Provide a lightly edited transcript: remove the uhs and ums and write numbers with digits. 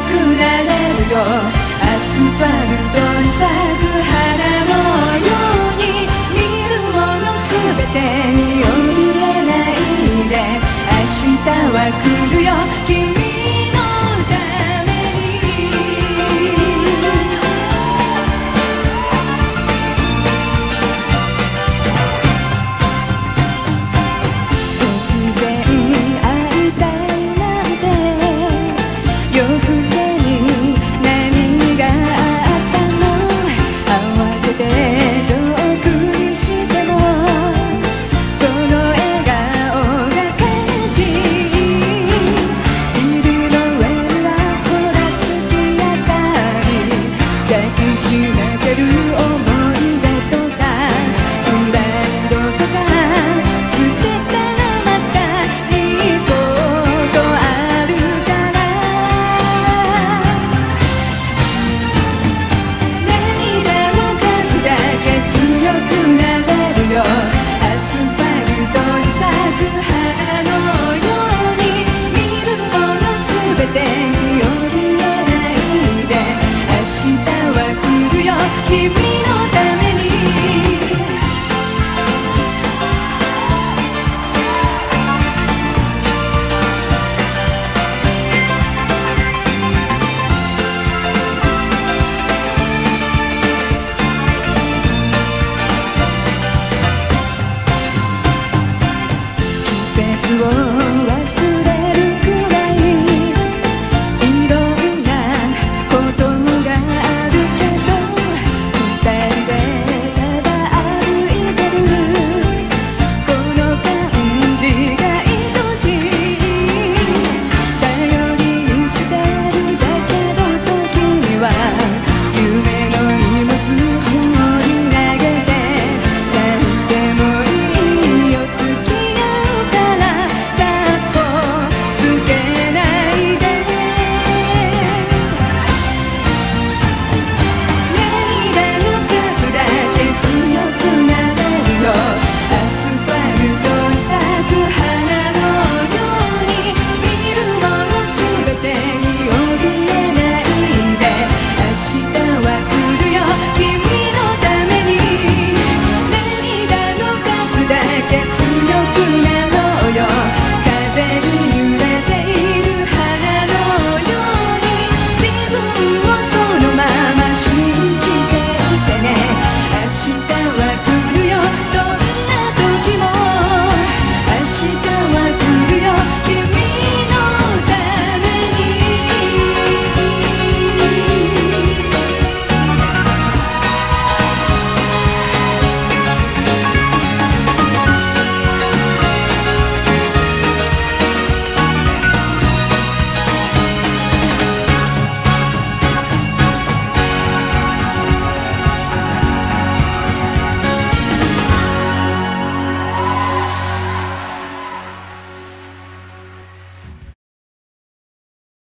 くなれるよ。アスファルトに咲く花のように、見るものすべてに降りれないで。明日は来るよ君のために。突然会いたいなんて、夜更けに何があったの。慌ててジョークにしても、その笑顔が悲しい。ビルの上にはほら月明かり、抱きしめてる思い出とかプライドとか、捨てたらまたいいことあるから。涙の数だけ強くなれるよ。アスファルトに咲く花のように、見るものすべてに降りれないで。明日は来るよ君